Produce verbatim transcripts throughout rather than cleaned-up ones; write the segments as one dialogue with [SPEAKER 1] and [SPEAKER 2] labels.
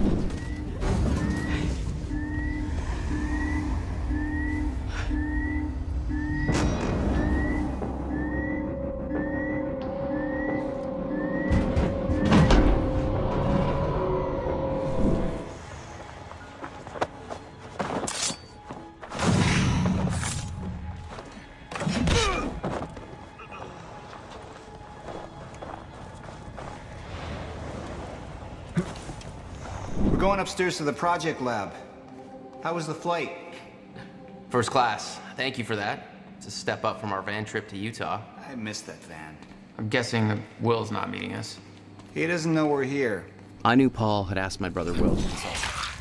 [SPEAKER 1] We're going upstairs to the project lab. How was the flight?
[SPEAKER 2] First class. Thank you for that. It's a step up from our van trip to Utah.
[SPEAKER 1] I missed that van.
[SPEAKER 2] I'm guessing that Will's not meeting us.
[SPEAKER 1] He doesn't know we're here.
[SPEAKER 3] I knew Paul had asked my brother Will to consult.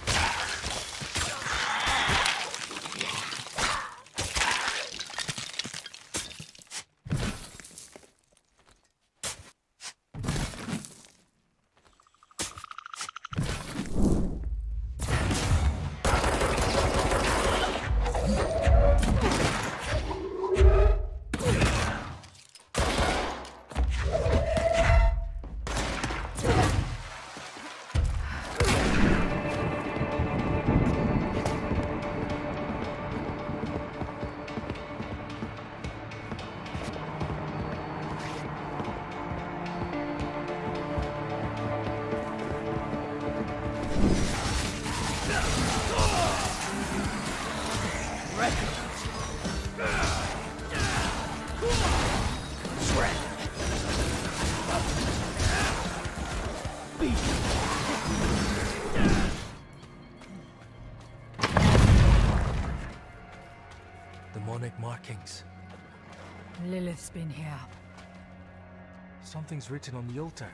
[SPEAKER 4] Demonic markings.
[SPEAKER 5] Lilith's been here.
[SPEAKER 4] Something's written on the altar.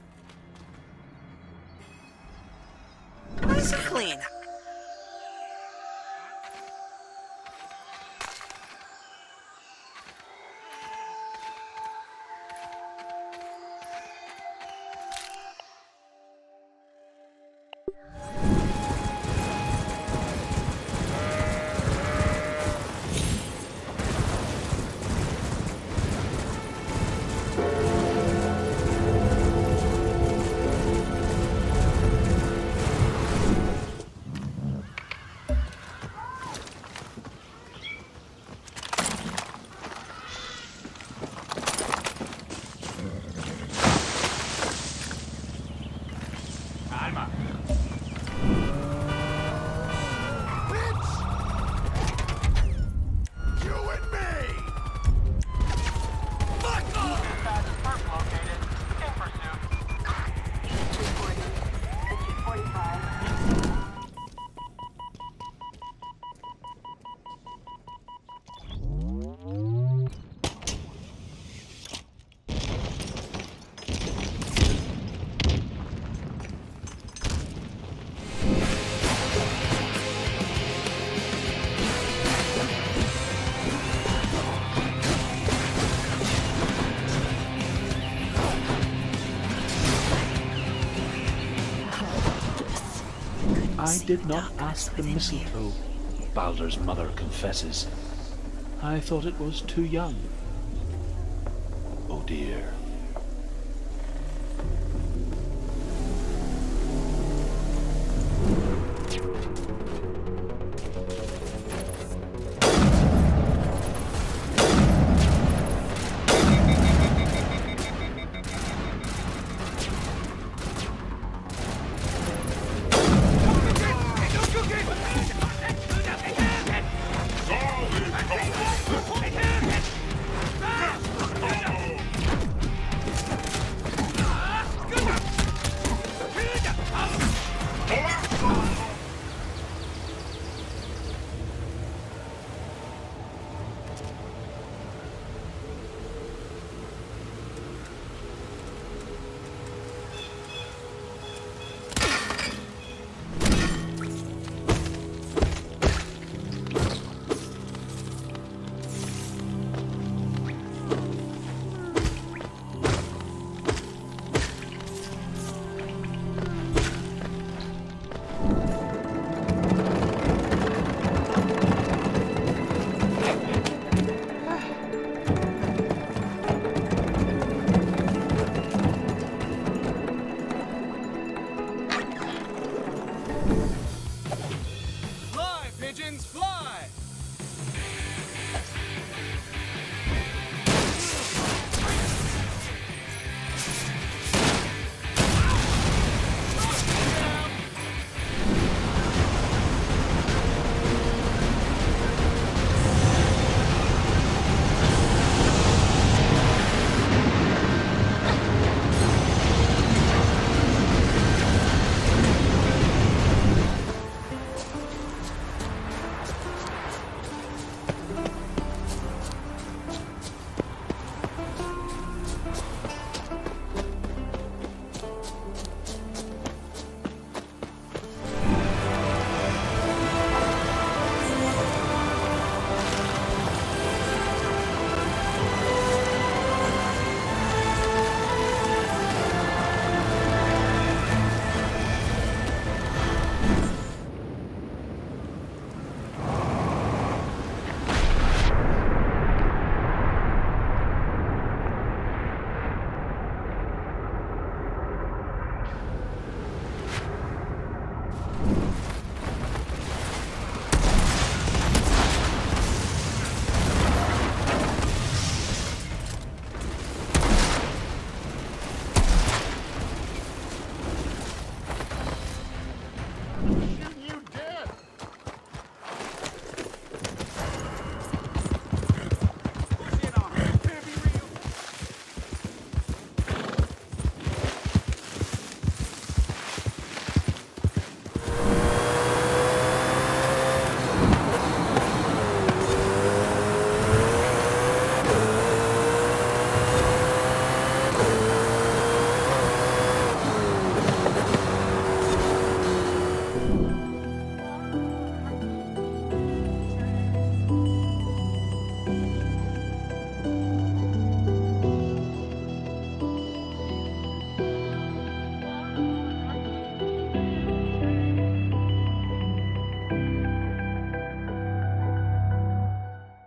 [SPEAKER 6] Nice and clean.
[SPEAKER 7] I did not ask the mistletoe, Baldur's mother confesses. I thought it was too young. Oh dear. Lord.